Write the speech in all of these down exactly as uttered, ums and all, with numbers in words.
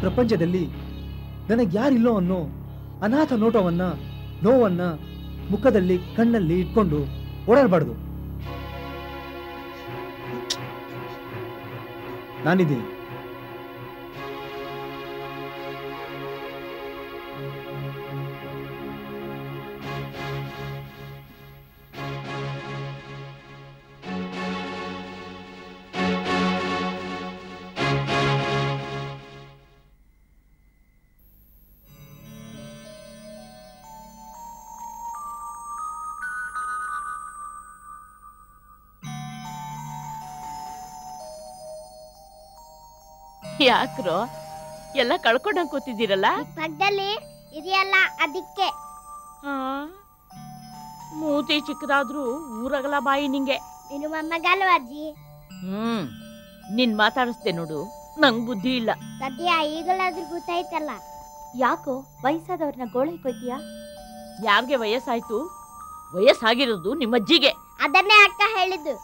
ಪ್ರಪಂಚದಲ್ಲಿ ನನಗೆ ಯಾರಿಲ್ಲೋ ಅನ್ನೋ ಅನಾಥ ನೋಟವನ್ನ ನೋವನ್ನ ಮುಖದಲ್ಲಿ ಕಣ್ಣಲ್ಲಿ ಇಟ್ಕೊಂಡು ಓಡಾಡಬಾರ್ದು. ನಾನಿದ್ದೀನಿ. ಯಾಕ್ರೋ ಎಲ್ಲ ಕಳ್ಕೊಂಡಂಗ್ ಕೂತಿದ್ದೀರಲ್ಲ? ಪಕ್ಕದಲ್ಲಿ ಇದೆಯಲ್ಲ ಅದಕ್ಕೆ. ಮೂತಿ ಚಿಕ್ಕದಾದ್ರೂ ಊರಗಲ ಬಾಯಿ ನಿಂಗೆ. ನೀನು ಮೊಮ್ಮಗಲ್ವ ಅಜ್ಜಿ? ಹ್ಮ್ ನಿನ್ ಮಾತಾಡಿಸ್ದೆ ನೋಡು, ನಂಗ್ ಬುದ್ಧಿ ಇಲ್ಲ. ಸದ್ಯ ಈಗಲಾದ್ರೂ ಗೊತ್ತಾಯ್ತಲ್ಲ. ಯಾಕೋ ವಯಸ್ಸಾದವ್ರನ್ನ ಗೋಳೆ ಕೊಯ್ತೀಯಾ? ಯಾರ್ಗೆ ವಯಸ್ಸಾಯ್ತು? ವಯಸ್ಸಾಗಿರೋದು ನಿಮ್ಮಜ್ಜಿಗೆ. ಅದನ್ನೇ ಅಕ್ಕ ಹೇಳಿದ್ದು.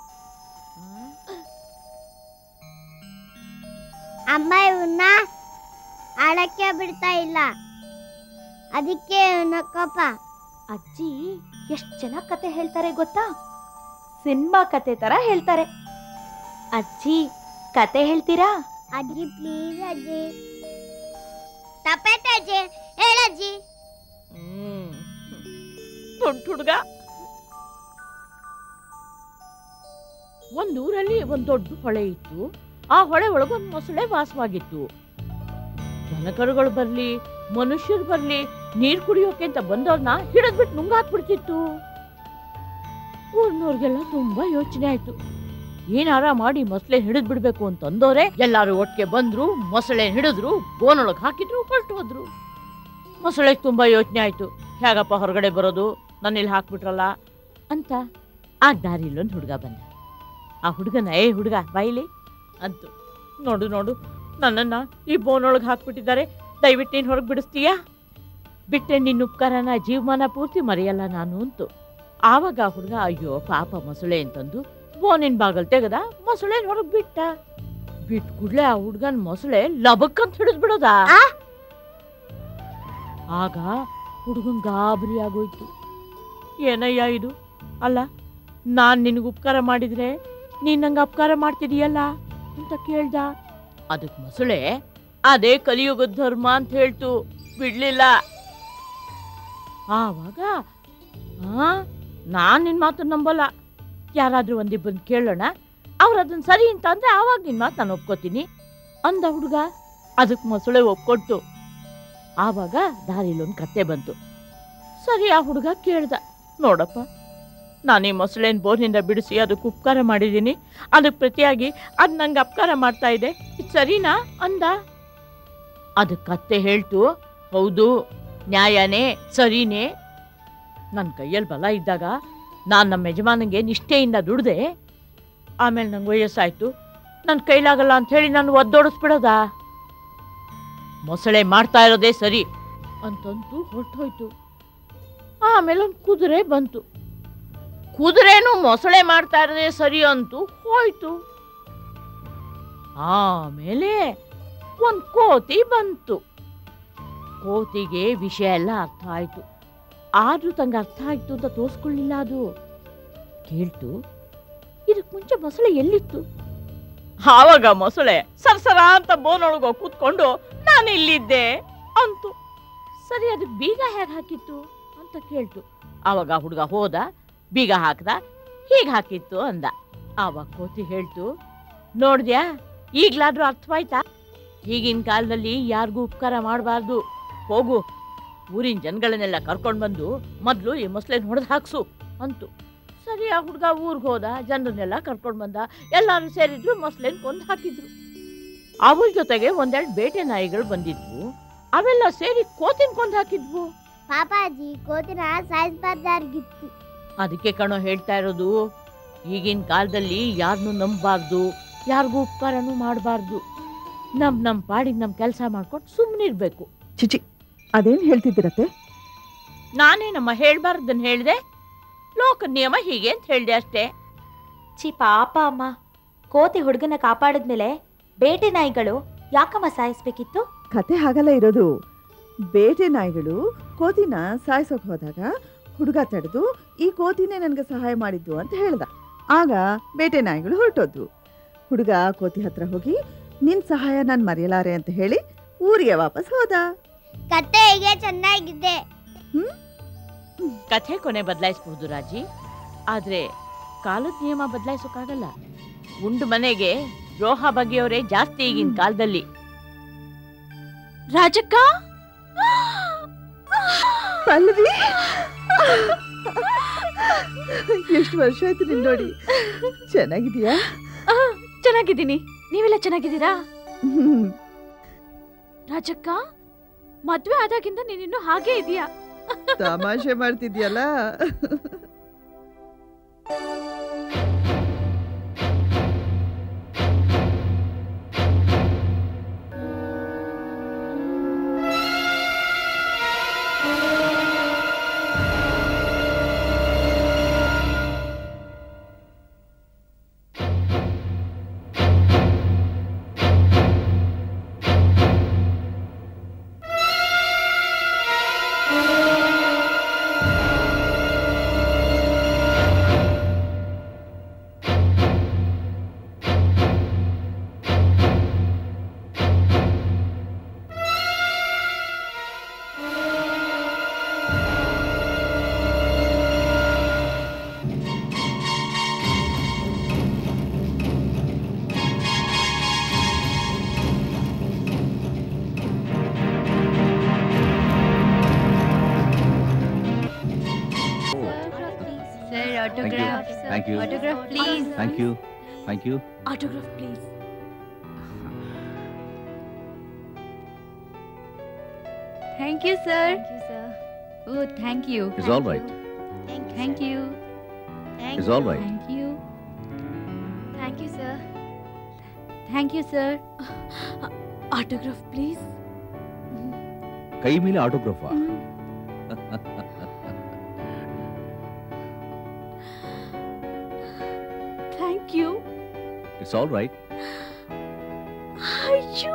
ಅಮ್ಮ ಇವನ್ನ ಆಳಕ್ಕೆ ಬಿಡ್ತಾ ಇಲ್ಲ, ಅದಕ್ಕೆ ಇವನ ಕೋಪ. ಅಜ್ಜಿ ಎಷ್ಟ್ ಚೆನ್ನಾಗ್ ಕತೆ ಹೇಳ್ತಾರೆ ಗೊತ್ತಾ? ಸಿನಿಮಾ ಕತೆ ತರ ಹೇಳ್ತಾರೆ. ಅಜ್ಜಿ ಕತೆ ಹೇಳ್ತೀರಾ? ಅಜ್ಜಿ ಪ್ಲೀಸ್ ಅಜ್ಜಿ. ತಪ್ಪೈತೆ ಅಜ್ಜಿ, ಹೇಳಜ್ಜಿ. ಹ್ಮ್ ದೊಡ್ಡ ಹುಡುಗ. ಒಂದೂರಲ್ಲಿ ಒಂದ್ ದೊಡ್ಡ ಹೊಳೆ ಇತ್ತು. ಆ ಹೊಳೆ ಒಳಗೊಂದು ಮೊಸಳೆ ವಾಸವಾಗಿತ್ತು. ದನಕರುಗಳು ಬರ್ಲಿ ಮನುಷ್ಯರು ಬರ್ಲಿ ನೀರ್ ಕುಡಿಯೋಕೆ ಅಂತ ಬಂದವ್ರನ್ನ ಹಿಡಿದ್ಬಿಟ್ಟು ನುಂಗಾಕ್ಬಿಡ್ತಿತ್ತು. ಊರ್ನವ್ರಿಗೆಲ್ಲ ತುಂಬಾ ಯೋಚನೆ ಆಯ್ತು. ಏನಾರ ಮಾಡಿ ಮೊಸಳೆ ಹಿಡಿದ್ ಬಿಡ್ಬೇಕು ಅಂತ ಅಂದೋರೆ ಎಲ್ಲಾರು ಒಟ್ಟಿಗೆ ಬಂದ್ರು, ಮೊಸಳೆ ಹಿಡಿದ್ರು, ಬೋನೊಳಗ್ ಹಾಕಿದ್ರು, ಹೊರಟು ಹೋದ್ರು. ಮೊಸಳೆಗೆ ತುಂಬಾ ಯೋಚನೆ ಆಯ್ತು, ಹೇಗಪ್ಪ ಹೊರಗಡೆ ಬರೋದು, ನನ್ನ ಇಲ್ಲಿ ಹಾಕ್ಬಿಟ್ರಲ್ಲ ಅಂತ. ಆ ದಾರಿಲೊಂದು ಹುಡುಗ ಬಂದ. ಆ ಹುಡುಗನ ಏ ಹುಡುಗ ಬಾಯಿಲಿ ಅಂತು. ನೋಡು ನೋಡು ನನ್ನನ್ನ ಈ ಬೋನೊಳಗೆ ಹಾಕ್ಬಿಟ್ಟಿದ್ದಾರೆ, ದಯವಿಟ್ಟು ನೀನು ಹೊರಗೆ ಬಿಡಿಸ್ತೀಯಾ? ಬಿಟ್ಟೆ ನಿನ್ನ ಉಪಕಾರನ ಜೀವಮಾನ ಪೂರ್ತಿ ಮರೆಯಲ್ಲ ನಾನು ಅಂತು. ಆವಾಗ ಆ ಹುಡುಗ ಅಯ್ಯೋ ಪಾಪ ಮೊಸಳೆ ಅಂತಂದು ಬೋನಿನ ಬಾಗಲ್ ತೆಗದ ಮೊಸಳೆ ಹೊರಗೆ ಬಿಟ್ಟ. ಬಿಟ್ಟು ಕೂಡ್ಲೆ ಆ ಹುಡುಗನ ಮೊಸಳೆ ಲಬಕ್ಕಂತ ಹಿಡಿದ್ ಬಿಡೋದ. ಆಗ ಹುಡುಗನ್ ಗಾಬರಿ ಆಗೋಯ್ತು. ಏನಯ್ಯ ಇದು? ಅಲ್ಲ ನಾನ್ ನಿನಗೆ ಉಪಕಾರ ಮಾಡಿದ್ರೆ ನೀನ್ ನಂಗೆ ಅಪಕಾರ ಮಾಡ್ತಿದೀಯಲ್ಲ ಅಂತ ಕೇಳ್ದ. ಅದಕ್ ಮೊಸಳೆ ಅದೇ ಕಲಿಯುಗದ ಧರ್ಮ ಅಂತ ಹೇಳ್ತು, ಬಿಡ್ಲಿಲ್ಲ. ಆವಾಗ ಹಾ ನಾನ್ ನಿನ್ ಮಾತು ನಂಬಲ್ಲ, ಯಾರಾದ್ರೂ ಒಂದಿಬ್ಬರನ್ನ ಕೇಳೋಣ, ಅವ್ರ ಅದನ್ನ ಸರಿ ಅಂತ ಅಂದ್ರೆ ಆವಾಗ ನಿನ್ ಮಾತು ನಾನು ಒಪ್ಕೋತೀನಿ ಅಂದ ಹುಡುಗ. ಅದಕ್ ಮೊಸಳೆ ಒಪ್ಕೊಟ್ಟು. ಆವಾಗ ದಾರಿಲೊಂದು ಕತ್ತೆ ಬಂತು. ಸರಿ ಆ ಹುಡುಗ ಕೇಳ್ದ, ನೋಡಪ್ಪ ನಾನು ಈ ಮೊಸಳೆನ ಬೋರ್ನಿಂದ ಬಿಡಿಸಿ ಅದಕ್ಕೆ ಉಪಕಾರ ಮಾಡಿದ್ದೀನಿ, ಅದಕ್ಕೆ ಪ್ರತಿಯಾಗಿ ಅದು ನಂಗೆ ಅಪಕಾರ ಮಾಡ್ತಾ ಇದೆ, ಇದು ಸರಿನಾ ಅಂದ. ಅದಕ್ಕೆ ಕತ್ತೆ ಹೇಳ್ತು, ಹೌದು ನ್ಯಾಯನೇ ಸರಿನೇ. ನನ್ನ ಕೈಯಲ್ಲಿ ಬಲ ಇದ್ದಾಗ ನಾನು ನಮ್ಮ ಯಜಮಾನಿಗೆ ನಿಷ್ಠೆಯಿಂದ ದುಡ್ದೆ, ಆಮೇಲೆ ನಂಗೆ ವಯಸ್ಸಾಯ್ತು, ನನ್ನ ಕೈಲಾಗಲ್ಲ ಅಂತ ಹೇಳಿ ನಾನು ಒದ್ದೋಡಿಸ್ಬಿಡೋದ? ಮೊಸಳೆ ಮಾಡ್ತಾ ಇರೋದೇ ಸರಿ ಅಂತಂತೂ ಹೊರಟೋಯ್ತು. ಆಮೇಲೆ ಒಂದು ಕುದುರೆ ಬಂತು. ಕುದುರೆನು ಮೊಸಳೆ ಮಾಡ್ತಾ ಇರೋದೇ ಸರಿ ಅಂತೂ ಹೋಯ್ತು. ಆಮೇಲೆ ಒಂದು ಕೋತಿ ಬಂತು. ಕೋತಿಗೆ ವಿಷಯ ಎಲ್ಲ ಅರ್ಥ ಆಯ್ತು, ಆದ್ರೂ ತಂಗೆ ಅರ್ಥ ಆಯ್ತು ಅಂತ ತೋರಿಸ್ಕೊಳ್ಳಿಲ್ಲ. ಅದು ಕೇಳ್ತು, ಇದಕ್ಕೆ ಮುಂಚೆ ಮೊಸಳೆ ಎಲ್ಲಿತ್ತು? ಆವಾಗ ಮೊಸಳೆ ಸರ್ಸರ ಅಂತ ಬೋನೊಳಗೋ ಕೂತ್ಕೊಂಡು ನಾನು ಇಲ್ಲಿದ್ದೆ ಅಂತು. ಸರಿ ಅದಕ್ಕೆ ಬೀಗ ಹೇಗೆ ಹಾಕಿತ್ತು ಅಂತ ಕೇಳ್ತು. ಆವಾಗ ಹುಡುಗ ಹೋದ, ಬೀಗ ಹಾಕ್ದ, ಹೀಗೆ ಹಾಕಿತ್ತು ಅಂದ. ಆವಾಗ ಕೋತಿ ಹೇಳ್ತು, ನೋಡ್ದ್ಯಾ ಈಗ್ಲಾದ್ರೂ ಅರ್ಥವಾಯ್ತಾ? ಈಗಿನ ಕಾಲದಲ್ಲಿ ಯಾರಿಗೂ ಉಪಕಾರ ಮಾಡಬಾರ್ದು, ಹೋಗು ಊರಿನ ಜನಗಳನ್ನೆಲ್ಲ ಕರ್ಕೊಂಡು ಬಂದು ಮೊದಲು ಈ ಮೊಸಳೆನ ಹೊಡೆದು ಹಾಕ್ಸು ಅಂತು. ಸರಿ ಆ ಹುಡುಗ ಊರಿಗೆ ಹೋದ, ಜನರನ್ನೆಲ್ಲ ಕರ್ಕೊಂಡು ಬಂದ, ಎಲ್ಲರೂ ಸೇರಿದ್ರು, ಮೊಸಳೆನ ಕೊಂದು ಹಾಕಿದ್ರು. ಅವ್ರ ಜೊತೆಗೆ ಒಂದೆರಡು ಬೇಟೆ ನಾಯಿಗಳು ಬಂದಿದ್ವು, ಅವೆಲ್ಲ ಸೇರಿ ಕೋತಿನ ಕೊಂದು ಹಾಕಿದ್ವು. ಪಾಪಾಜಿ ಕೋತಿನ ಸಾಯಿಸ್ಬಾರ್ದಾರ್ಗಿತ್ತು. ಅದಕ್ಕೆ ಕಣೋ ಹೇಳ್ತಾ ಇರೋದು, ಈಗಿನ ಕಾಲದಲ್ಲಿ ಯಾರನ್ನೂ ನಂಬಬಾರ್ದು, ಯಾರಿಗೂ ಉಪಕಾರನೂ ಮಾಡಬಾರ್ದು, ನಮ್ ನಮ್ ಪಾಡಿಗೆ ನಮ್ ಕೆಲಸ ಮಾಡ್ಕೊಂಡು ಸುಮ್ಮನಿರ್ಬೇಕು. ಚಿಚಿ ಅದೇನು ಹೇಳ್ತಿದ್ದೀರತ್ತೆ? ನಾನೇನಮ್ಮ ಹೇಳ್ಬಾರ್ದನ್ನ ಹೇಳ್ದೆ, ಲೋಕ ನಿಯಮ ಹೀಗೆ ಅಂತ ಹೇಳ್ದೆ ಅಷ್ಟೇ. ಚಿ ಪಾಪ ಅಮ್ಮ, ಕೋತಿ ಹುಡುಗನ ಕಾಪಾಡಿದ್ಮೇಲೆ ಬೇಟೆ ನಾಯಿಗಳು ಯಾಕಮ್ಮ ಸಾಯಿಸ್ಬೇಕಿತ್ತು? ಕತೆ ಹಾಗಲ್ಲ ಇರೋದು. ಬೇಟೆ ನಾಯಿಗಳು ಕೋತಿನ ಸಾಯಿಸೋಕೆ ಹೋದಾಗ ಹುಡುಗ ತಡೆದು ಈ ಕೋತಿನೇ ನನಗೆ ಸಹಾಯ ಮಾಡಿದ್ದು ಅಂತ ಹೇಳ್ದ. ಆಗ ಬೇಟೆ ನಾಯಿಗಳು ಹೊರಟೋದ್ವು. ಹುಡುಗ ಕೋತಿ ಹತ್ರ ಹೋಗಿ ನಿನ್ ಸಹಾಯ ನಾನು ಮರೆಯಲಾರೆ ಅಂತ ಹೇಳಿ ಊರಿಗೆ ವಾಪಸ್ ಹೋದ. ಕತೆ ಹೀಗೆ ಚೆನ್ನಾಗಿದೆ. ಹ್ಮ್ ಕಥೆ ಕೊನೆ ಬದಲಾಯಿಸಬಹುದು ರಾಜಿ, ಆದ್ರೆ ಕಾಲದ ನಿಯಮ ಬದಲಾಯಿಸೋಕ್ಕಾಗಲ್ಲ. ಉಂಡು ಮನೆಗೆ ರೋಹ ಬಗೆಯವರೇ ಜಾಸ್ತಿ ಈಗಿನ ಕಾಲದಲ್ಲಿ. ರಾಜಕ್ಕ, ಪಲ್ಲವಿ, ಎಷ್ಟು ವರ್ಷ ಆಯ್ತು ನಿನ್ ನೋಡಿ. ಚೆನ್ನಾಗಿದೀಯಾ? ಚೆನ್ನಾಗಿದ್ದೀನಿ. ನೀವೆಲ್ಲ ಚೆನ್ನಾಗಿದ್ದೀರಾ? ಹ್ಮ್. ರಾಜಕ್ಕ, ಮದ್ವೆ ಆದಾಗಿಂದ ನೀನಿನ್ನು ಹಾಗೆ ಇದೀಯಾ. ತಮಾಷೆ ಮಾಡ್ತಿದ್ಯಲ್ಲ. Autograph, thank you. Autograph, please. Thank you. Thank you. Autograph, please. Thank you, sir. Thank you, sir. Oh, thank you. It's all right. Thank you. Thank you. Thank It's all right. Thank you. Thank you, sir. Thank you, sir. Autograph, please. ಕೈ ಮೇಲೆ ಆಟೋಗ್ರಾಫಾ? Thank you. It's all right. ಅಯ್ಯೋ,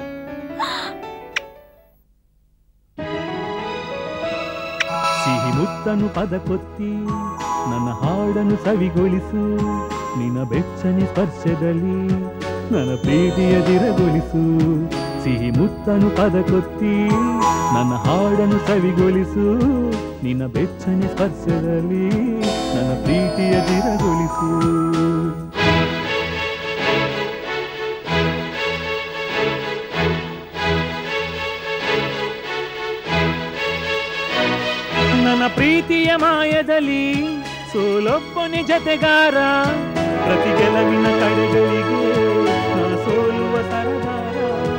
ಸಿಹಿ ಮುತ್ತನು ಪದ ಕೊತ್ತಿ ನನ್ನ ಹಾಡನ್ನು ಸವಿಗೊಳಿಸು, ನಿನ್ನ ಬೆಚ್ಚನೆ ಸ್ಪರ್ಶದಲ್ಲಿ ನನ್ನ ಪ್ರೀತಿಯ ದಿರಗೊಳಿಸು. ಸಿಹಿ ಮುತ್ತನು ಪದ ಕೊತ್ತಿ ನನ್ನ ಹಾಡನ್ನು ಸವಿಗೊಳಿಸು, ನಿನ್ನ ಬೆಚ್ಚನೆ ಸ್ಪರ್ಶದಲ್ಲಿ ನನ್ನ ಪ್ರೀತಿಯ ದಿರಗೊಳಿಸು. ನನ್ನ ಪ್ರೀತಿಯ ಮಾಯದಲ್ಲಿ ಸೋಲೊಬ್ಬನೇ ಜತೆಗಾರ, ಪ್ರತಿ ಗೆಲುವಿನ ಕಡೆಗಳಿಗೆ ನಾ ಸೋಲುವ ಸರದಾರ.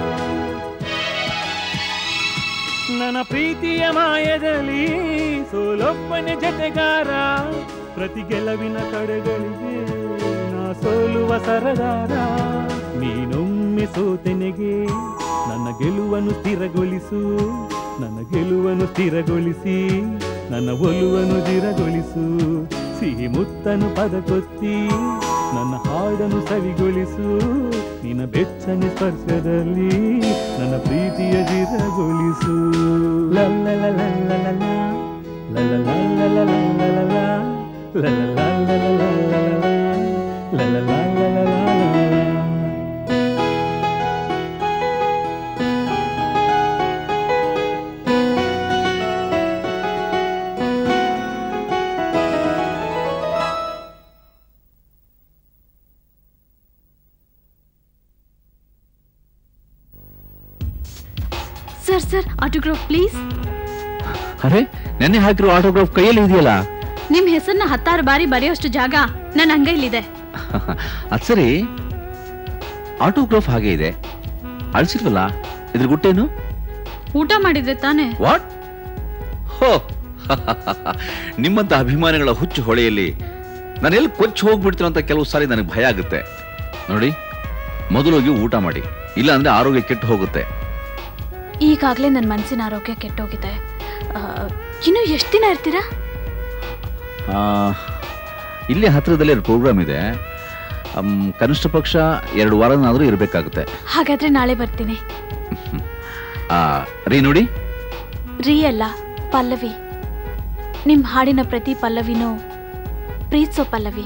ನನ್ನ ಪ್ರೀತಿಯ ಮಾಯದಲ್ಲಿ ಸೋಲೊಬ್ಬನೇ ಜತೆಗಾರ, ಪ್ರತಿ ಗೆಲುವಿನ ಕಡೆಗಳಿಗೆ ನಾ ಸೋಲುವ ಸರದಾರ. ನೀನೊಮ್ಮೆ ಸೋತೆನೆಗೆ ನನ್ನ ಗೆಲುವನ್ನು ಸ್ಥಿರಗೊಳಿಸು, ನನ್ನ ಗೆಲುವನ್ನು ಸ್ಥಿರಗೊಳಿಸಿ ನನ್ನ ಒಲುವನ್ನು ದಿರಗೊಳಿಸು. ಸಿಹಿ ಮುತ್ತನು ಪದ ಕೊತ್ತಿ ನನ್ನ ಹಾಡನ್ನು ಸವಿಗೊಳಿಸು, ನಿನ್ನ ಬೆಚ್ಚನೆ ಸ್ಪರ್ಶದಲ್ಲಿ ನನ್ನ ಪ್ರೀತಿಯ ದಿರಗೊಳಿಸು. ಲಲ್ಲಲಲಲ್ಲಲಲ, ಲಲ್ಲಲಲ್ಲಲಲಲಲ, ಲಲ್ಲಲಲ್ಲಲಲಲಲ, ಲಲ್ಲಲಲ್ಲಲಲಲ. Sir sir autograph please. ಅರೆ, ನೆನ್ನೆ ಹಾಕಿರೋ ಆಟೋಗ್ರಾಫ್ ಕೈಯಲ್ಲಿ ಇದೆಯಲ್ಲ. ನಿಮ್ ಹೆಸರನ್ನ ಹತ್ತಾರು ಬಾರಿ ಬರೆಯೋಷ್ಟು ಜಾಗ ನನ್ನ ಅಂಗೈಲಿದೆ. ಅದ್ ಸರಿ, ಆಟೋಗ್ರಾಫ್ ಹಾಗೆ ಇದೆ, ಅಳಿಸಿಲ್ವಲ್ಲ, ಇದ್ರ ಗುಟ್ಟೇನು? ಊಟ ಮಾಡಿದ್ರೆ ತಾನೆ. ವಾಟ್? ಹೋ, ನಿಮ್ಮಂತ ಅಭಿಮಾನಿಗಳ ಹುಚ್ಚು ಹೊಳೆಯಲ್ಲಿ ನಾನು ಎಲ್ಲಿ ಕೊಚ್ಚಿ ಹೋಗ್ಬಿಡ್ತೀನಿ ಅಂತ ಕೆಲವು ಸಾರಿ ನನಗೆ ಭಯ ಆಗುತ್ತೆ. ನೋಡಿ, ಮೊದಲೋಗಿ ಊಟ ಮಾಡಿ, ಇಲ್ಲ ಅಂದ್ರೆ ಆರೋಗ್ಯ ಕೆಟ್ಟು ಹೋಗುತ್ತೆ. ಈಗಾಗಲೇ ನನ್ನ ಮನಸ್ಸಿನ ಆರೋಗ್ಯ ಕೆಟ್ಟೋಗಿದೆ. ಇನ್ನು ಎಷ್ಟು ದಿನ ಇರ್ತೀರಾ? ಇಲ್ಲೇ ಹತ್ರದಲ್ಲಿ ಎರಡು ಪ್ರೋಗ್ರಾಮ್ ಇದೆ, ಕನಿಷ್ಠ ಪಕ್ಷ ಎರಡು ವಾರನಾದರೂ ಇರಬೇಕಾಗುತ್ತೆ. ಹಾಗಾದ್ರೆ ನಾಳೆ ಬರ್ತೀನಿ. ರೀ ನೋಡಿ, ರೀ ಅಲ್ಲ ಪಲ್ಲವಿ. ನಿಮ್ ಹಾಡಿನ ಪ್ರತಿ ಪಲ್ಲವಿನೂ ಪ್ರೀತಿಸೋ Pallavi.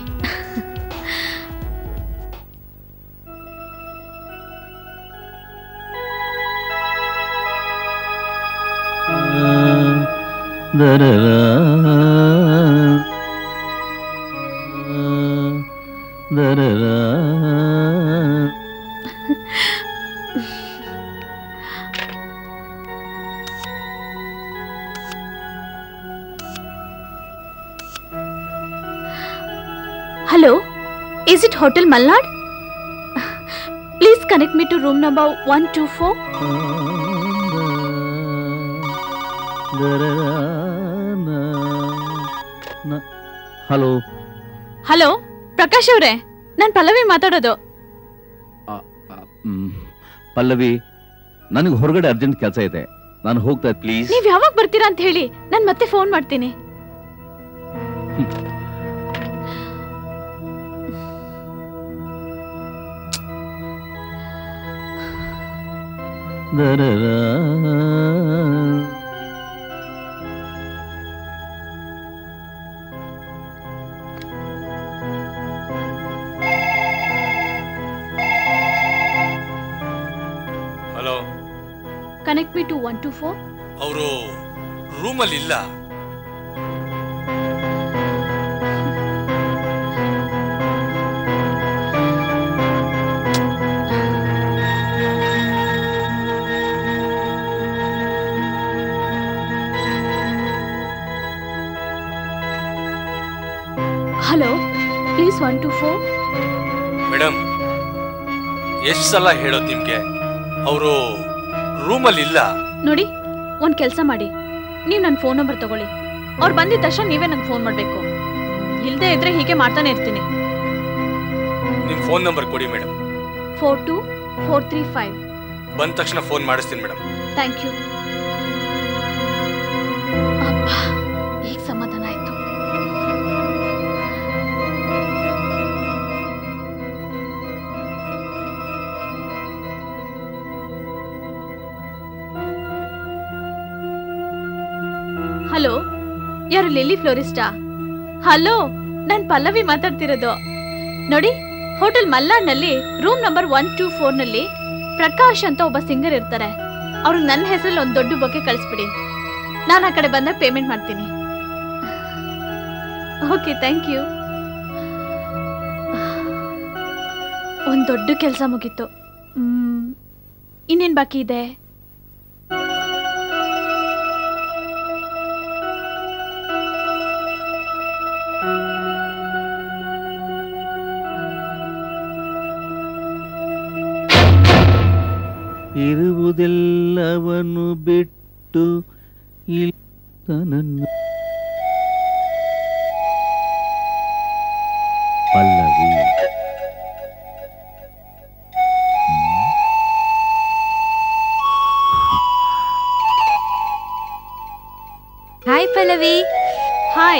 Hello, is it Hotel Malnad? Please connect me to room number one two four. Hello hello, Prakash ಅವರೇ, ನಾನು ಪಲ್ಲವಿ ಮಾತಾಡೋದು. ಪಲ್ಲವಿ, ನನಗೆ ಹೊರಗಡೆ ಅರ್ಜೆಂಟ್ ಕೆಲಸ ಇದೆ, ನಾನು ಹೋಗ್ತಾ ಇದ್ದೆ, ಪ್ಲೀಸ್. ನೀವ್ ಯಾವಾಗ ಬರ್ತೀರಾ ಅಂತ ಹೇಳಿ, ನಾನು ಮತ್ತೆ ಫೋನ್ ಮಾಡ್ತೀನಿ. Hello, connect me to one two four. ಅವರು ರೂಮಲ್ಲಿ ಇಲ್ಲ. Hello, please one two four. Madam, ಎಷ್ಟು ಸಲ ಹೇಳೋದು ನಿಮ್ಗೆ, ಅವರು ರೂಮಲ್ಲಿ ಇಲ್ಲ. ನೋಡಿ, ಒಂದ್ ಕೆಲಸ ಮಾಡಿ, ನೀವು ನನ್ನ ಫೋನ್ ನಂಬರ್ ತಗೊಳ್ಳಿ. ಅವ್ರು ಬಂದಿದ ತಕ್ಷಣ ನೀವೇ ನಂಗೆ ಫೋನ್ ಮಾಡಬೇಕು. ಇಲ್ಲದೆ ಇದ್ರೆ ಹೀಗೆ ಮಾಡ್ತಾನೆ ಇರ್ತೀನಿ. ನಿಮ್ಮ ಫೋನ್ ನಂಬರ್ ಕೊಡಿ madam. Four two four three five. ಬಂದ ತಕ್ಷಣ ಫೋನ್ ಮಾಡಿಸ್ತೀನಿ ಮೇಡಮ್. Thank you. ಅಬ್ಬಾ, ಈಗ ಸಮಾಧಾನ ಆಯ್ತು. ಹಲೋ, ಯಾರು ಲಿಲ್ಲಿ ಫ್ಲೋರಿಸ್ಟಾ? ಹಲೋ, ನಾನು ಪಲ್ಲವಿ ಮಾತಾಡ್ತಿರೋದು. ನೋಡಿ, ಹೋಟೆಲ್ ಮಲ್ನಾಡ್ನಲ್ಲಿ room number one two four ನಲ್ಲಿ ಪ್ರಕಾಶ್ ಅಂತ ಒಬ್ಬ ಸಿಂಗರ್ ಇರ್ತಾರೆ. ಅವ್ರಿಗೆ ನನ್ನ ಹೆಸರಲ್ಲಿ ಒಂದು ದೊಡ್ಡ ಬೊಕ್ಕೆ ಕಳಿಸ್ಬಿಡಿ. ನಾನು ಆ ಕಡೆ ಬಂದಾಗ ಪೇಮೆಂಟ್ ಮಾಡ್ತೀನಿ. Okay, thank you. ಒಂದು ದೊಡ್ಡ ಕೆಲಸ ಮುಗೀತು. ಇನ್ನೇನು ಬಾಕಿ ಇದೆ? ಇರುವುದೆಲ್ಲವನ್ನು ಬಿಟ್ಟು ನನ್ನ ಪಲ್ಲವಿ. ಹಾಯ್ ಪಲ್ಲವಿ. ಹಾಯ್.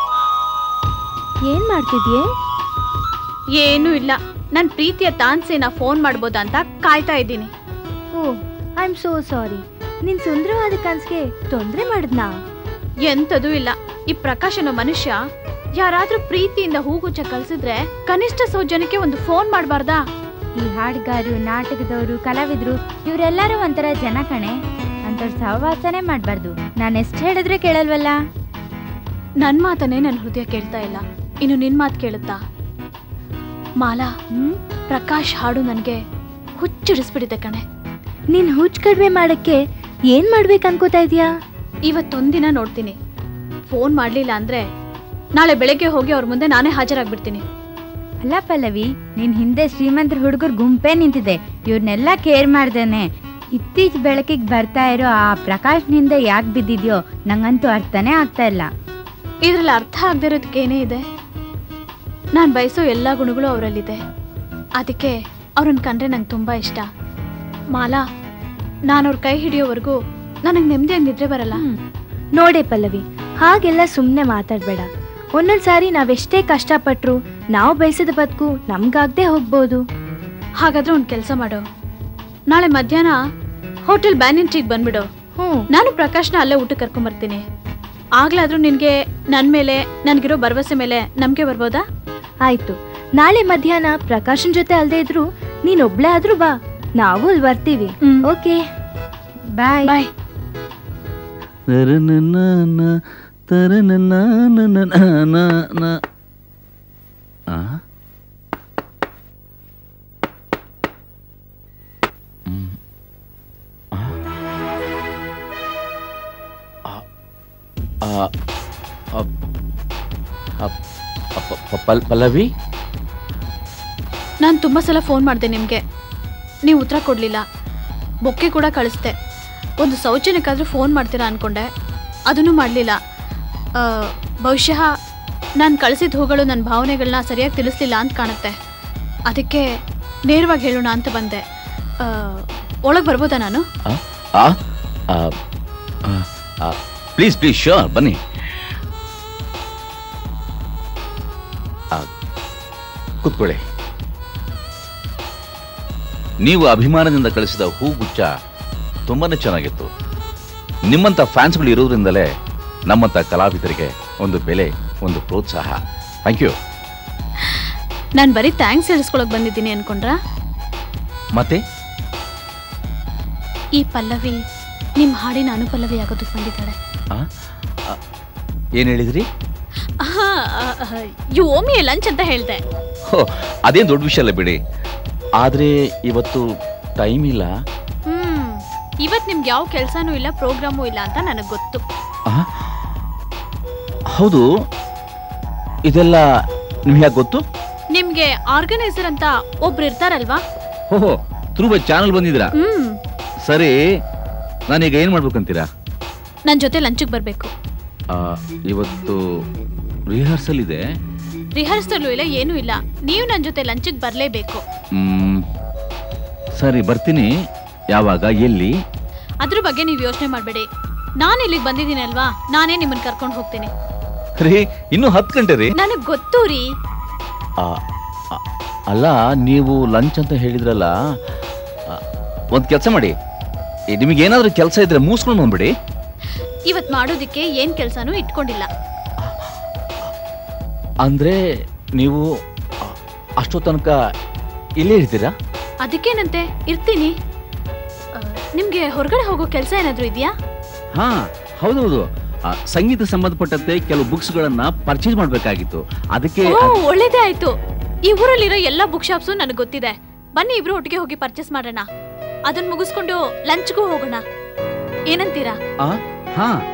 ಏನ್ ಮಾಡ್ತಿದ್ಯೆ? ಏನೂ ಇಲ್ಲ, ನನ್ನ ಪ್ರೀತಿಯ ತಾನ್ಸೇನ ಫೋನ್ ಮಾಡ್ಬೋದಾ ಅಂತ ಕಾಯ್ತಾ ಇದ್ದೀನಿ. ಓ, ಐ ಆಮ್ ಸೋ ಸಾರಿ. ನಿನ್ ಸುಂದರವಾದ ಕನ್ಸ್ಗೆ ತೊಂದರೆ ಮಾಡಿದ್ನಾ? ಎಂತದೂ ಇಲ್ಲ. ಈ ಪ್ರಕಾಶ್ ಅನ್ನೋ ಮನುಷ್ಯ ಯಾರಾದ್ರೂ ಪ್ರೀತಿಯಿಂದ ಹೂಗುಚ್ಚ ಕಳ್ಸಿದ್ರೆ ಕನಿಷ್ಠ ಸೌಜನ್ಯಕ್ಕೆ ಒಂದು ಫೋನ್ ಮಾಡಬಾರ್ದಾ? ಈ ಹಾಡುಗಾರರು, ನಾಟಕದವರು, ಕಲಾವಿದ್ರು ಇವರೆಲ್ಲರೂ ಒಂಥರ ಜನ ಕಣೆ. ಅಂತವ್ರ ಸಹವಾಸನೆ ಮಾಡಬಾರ್ದು. ನಾನು ಎಷ್ಟು ಹೇಳಿದ್ರೆ ಕೇಳಲ್ವಲ್ಲ. ನನ್ನ ಮಾತನ್ನೇ ನನ್ನ ಹೃದಯ ಕೇಳ್ತಾ ಇಲ್ಲ, ಇನ್ನು ನಿನ್ ಮಾತು ಕೇಳುತ್ತಾ? ಮಾಲಾ, ಹ್ಮ್ ಪ್ರಕಾಶ್ ಹಾಡು ನನಗೆ ಹುಚ್ಚಿಡಿಸ್ಬಿಟ್ಟಿದೆ ಕಣೆ. ನೀನ್ ಹುಚ್ಚು ಕಡಿಮೆ ಮಾಡಕ್ಕೆ ಏನ್ ಮಾಡ್ಬೇಕು ಅನ್ಕೋತಾ ಇದೀಯಾ? ಇವತ್ತೊಂದಿನ ನೋಡ್ತೀನಿ. ಫೋನ್ ಮಾಡ್ಲಿಲ್ಲ ಅಂದ್ರೆ ನಾಳೆ ಬೆಳಗ್ಗೆ ಹೋಗಿ ಅವ್ರ ಮುಂದೆ ನಾನೇ ಹಾಜರಾಗ್ಬಿಡ್ತೀನಿ. ಅಲ್ಲ ಪಲ್ಲವಿ, ನಿನ್ ಹಿಂದೆ ಶ್ರೀಮಂತರ ಹುಡುಗರು ಗುಂಪೇ ನಿಂತಿದೆ. ಇವ್ರನ್ನೆಲ್ಲ ಕೇರ್ ಮಾಡ್ದೇನೆ ಇತ್ತೀಚ ಬೆಳಕಿಗೆ ಬರ್ತಾ ಇರೋ ಆ ಪ್ರಕಾಶ್ ನಿಂದ ಯಾಕೆ ಬಿದ್ದಿದ್ಯೋ ನಂಗಂತೂ ಅರ್ಥನೇ ಆಗ್ತಾ ಇಲ್ಲ. ಇದ್ರಲ್ಲಿ ಅರ್ಥ ಆಗದೆ ಇರೋದಕ್ಕೇನೇ ಇದೆ? ನಾನು ಬಯಸೋ ಎಲ್ಲ ಗುಣಗಳು ಅವರಲ್ಲಿದೆ. ಅದಕ್ಕೆ ಅವ್ರನ್ನ ಕಂಡ್ರೆ ನಂಗೆ ತುಂಬ ಇಷ್ಟ. ಮಾಲಾ, ನಾನು ಅವ್ರ ಕೈ ಹಿಡಿಯೋವರೆಗೂ ನನಗೆ ನೆಮ್ಮದಿಯಾಗಿ ನಿದ್ರೆ ಬರಲ್ಲ. ನೋಡೆ ಪಲ್ಲವಿ, ಹಾಗೆಲ್ಲ ಸುಮ್ಮನೆ ಮಾತಾಡಬೇಡ. ಒಂದೊಂದು ಸಾರಿ ನಾವೆಷ್ಟೇ ಕಷ್ಟಪಟ್ಟರು ನಾವು ಬಯಸಿದ ಬದುಕು ನಮ್ಗಾಗದೆ ಹೋಗ್ಬೋದು. ಹಾಗಾದ್ರೆ ಒಂದು ಕೆಲಸ ಮಾಡು, ನಾಳೆ ಮಧ್ಯಾಹ್ನ ಹೋಟೆಲ್ ಬ್ಯಾನಿಂಟ್ರಿಗೆ ಬಂದ್ಬಿಡು. ಹ್ಮ್ ನಾನು ಪ್ರಕಾಶ್ನ ಅಲ್ಲೇ ಊಟಕ್ಕೆ ಕರ್ಕೊಂಬರ್ತೀನಿ. ಆಗ್ಲಾದ್ರೂ ನಿನ್ಗೆ ನನ್ ಮೇಲೆ ನನ್ಗಿರೋ ಭರವಸೆ ಮೇಲೆ ನಂಬಿಕೆ ಬರ್ಬೋದಾ? ಆಯ್ತು, ನಾಳೆ ಮಧ್ಯಾಹ್ನ ಪ್ರಕಾಶನ್ ಜೊತೆ ಅಲ್ದೇ ಇದ್ರು ನೀನ್ ಒಬ್ಳೇ ಆದ್ರೂ ಬಾ, ನಾವು ಅಲ್ಲಿ ಬರ್ತೀವಿ. ಓಕೆ ಬಾಯ್ ಬಾಯ್. ಪಲ್ಲವಿ, ನಾನು ತುಂಬಾ ಸಲ ಫೋನ್ ಮಾಡಿದೆ ನಿಮ್ಗೆ, ನೀವು ಉತ್ತರ ಕೊಡ್ಲಿಲ್ಲ. ಬೊಕ್ಕೆ ಕೂಡ ಕಳಿಸ್ದೆ. ಒಂದು ಸೌಜನ್ಯಕ್ಕಾದ್ರೂ ಫೋನ್ ಮಾಡ್ತೀರಾ ಅನ್ಕೊಂಡೆ, ಅದನ್ನು ಮಾಡಲಿಲ್ಲ. ಬಹುಶಃ ನಾನು ಕಳಿಸಿದ ಹೂಗಳು ನನ್ನ ಭಾವನೆಗಳನ್ನ ಸರಿಯಾಗಿ ತಿಳಿಸ್ಲಿಲ್ಲ ಅಂತ ಕಾಣುತ್ತೆ. ಅದಕ್ಕೆ ನೇರವಾಗಿ ಹೇಳೋಣ ಅಂತ ಬಂದೆ. ಒಳಗೆ ಬರ್ಬೋದಾ ನಾನು? ಪ್ಲೀಸ್ ಪ್ಲೀಸ್ ಶ್ಯೂರ್, ಬನ್ನಿ. ಕೂತ್ಕೊಳ್ಳಿ. ನೀವು ಅಭಿಮಾನದಿಂದ ಕಳಿಸಿದ ಹೂಗುಚ್ಛ ತುಂಬಾನೇ ಚೆನ್ನಾಗಿತ್ತು. ನಿಮ್ಮಂಥ ಫ್ಯಾನ್ಸ್ಗಳು ಇರೋದ್ರಿಂದಲೇ ನಮ್ಮಂಥ ಕಲಾವಿದರಿಗೆ ಒಂದು ಬೆಲೆ, ಒಂದು ಪ್ರೋತ್ಸಾಹ. Thank you. ನಾನು ಬರೀ ಥ್ಯಾಂಕ್ಸ್ ಹೇಳಿಸ್ಕೊಳಕ್ ಬಂದಿದ್ದೀನಿ ಅನ್ಕೊಂಡ್ರಾ? ಮತ್ತೆ ಈ ಪಲ್ಲವಿ ನಿಮ್ಮ ಹಾಡಿನ ಅನುಪಲ್ಲವಿ ಆಗೋದಕ್ಕೆ ಬಂದಿದ್ದಾಳೆ. ಏನ್ ಹೇಳಿದ್ರಿ? You owe me a lunch ಅಂತ ಹೇಳ್ದೆ. ಹೋ, ಅದೇನು ದೊಡ್ಡ ವಿಷಯ ಅಲ್ಲ ಬಿಡಿ. ಆದ್ರೆ ಇವತ್ತು ಟೈಮ್ ಇಲ್ಲ. ಹ್ಮ್ ಇವತ್ತು ನಿಮ್ಗೆ ಯಾವ ಕೆಲಸನೂ ಇಲ್ಲ, ಪ್ರೋಗ್ರಾಮು ಇಲ್ಲ ಅಂತ ನನಗೆ ಗೊತ್ತು. ಹೌದು, ಇದೆಲ್ಲ ನಿಮ್ಗೆ ಯಾಕೆ ಗೊತ್ತು? ನಿಮ್ಗೆ ಆರ್ಗನೈಸರ್ ಅಂತ ಒಬ್ರು ಇರ್ತಾರಲ್ವಾ? ಓಹೋ, ಥ್ರೂ ಬೈ ಚಾನಲ್ ಬಂದಿದ್ರಾ? ಹ್ಮ್ ಸರಿ, ನಾನೀಗ ಏನ್ ಮಾಡ್ಬೇಕಂತೀರಾ? ನನ್ನ ಜೊತೆ ಲಂಚ್ಗೆ ಬರಬೇಕು. ಇವತ್ತು ರಿಹರ್ಸಲ್ ಇದೆ. ರಿಹರ್ಸಲ್ ಇಲ್ಲ, ಏನೂ ಇಲ್ಲ. ನೀವು ನನ್ನ ಜೊತೆ ಲಂಚ್ಗೆ ಬರಲೇಬೇಕು. ಹ್ಮ್ ಸರಿ, ಬರ್ತೀನಿ. ಯಾವಾಗ, ಎಲ್ಲಿ? ಅದ್ರ ಬಗ್ಗೆ ನೀವು ಯೋಚನೆ ಮಾಡಬೇಡಿ. ನಾನು ಇಲ್ಲಿಗೆ ಬಂದಿದ್ದೀನಿ ಅಲ್ವಾ, ನಾನೇ ನಿಮ್ಮನ್ನ ಕರ್ಕೊಂಡು ಹೋಗ್ತೀನಿ. ರೀ, ಇನ್ನು ಹತ್ತು ಗಂಟೆ ರೀ. ನನಗೆ ಗೊತ್ತು ರೀ. ಅಲ್ಲ, ನೀವು ಲಂಚ್ ಅಂತ ಹೇಳಿದ್ರಲ್ಲ, ಒಂದು ಕೆಲಸ ಮಾಡಿ, ನಿಮಗೇನಾದ್ರೂ ಕೆಲಸ ಇದ್ರೆ ಮೂಸ್ಕೊಂಡು ಬಂದ್ಬಿಡಿ. ಇವತ್ತು ಮಾಡೋದಕ್ಕೆ ಏನ್ ಕೆಲಸನೂ ಇಟ್ಕೊಂಡಿಲ್ಲ. ಅಂದ್ರೆ ನೀವು ಅಷ್ಟೋ ತನಕ ಇಲ್ಲೇ ಇರ್ತೀರಾ? ಅದಕ್ಕೇನಂತೆ, ಇರ್ತೀನಿ. ನಿಮ್ಗೆ ಹೊರಗಡೆ ಹೋಗೋ ಕೆಲಸ ಏನಾದ್ರೂ ಇದೆಯಾ? ಹಾ ಹೌದೌದು, ಸಂಗೀತ ಸಂಬಂಧಪಟ್ಟಂತೆ ಕೆಲವು ಬುಕ್ಸ್ಗಳನ್ನ ಪರ್ಚೇಸ್ ಮಾಡಬೇಕಾಗಿತ್ತು. ಅದಕ್ಕೆ ಒಳ್ಳೇದೇ ಆಯ್ತು. ಈ ಊರಲ್ಲಿರೋ ಎಲ್ಲಾ ಬುಕ್ ಶಾಪ್ಸು ನನಗೆ ಗೊತ್ತಿದೆ. ಬನ್ನಿ, ಇಬ್ರು ಒಟ್ಟಿಗೆ ಹೋಗಿ ಪರ್ಚೇಸ್ ಮಾಡೋಣ. ಅದನ್ನ ಮುಗಿಸ್ಕೊಂಡು ಲಂಚ್ಗೂ ಹೋಗೋಣ. ಏನಂತೀರಾ? ಹಾ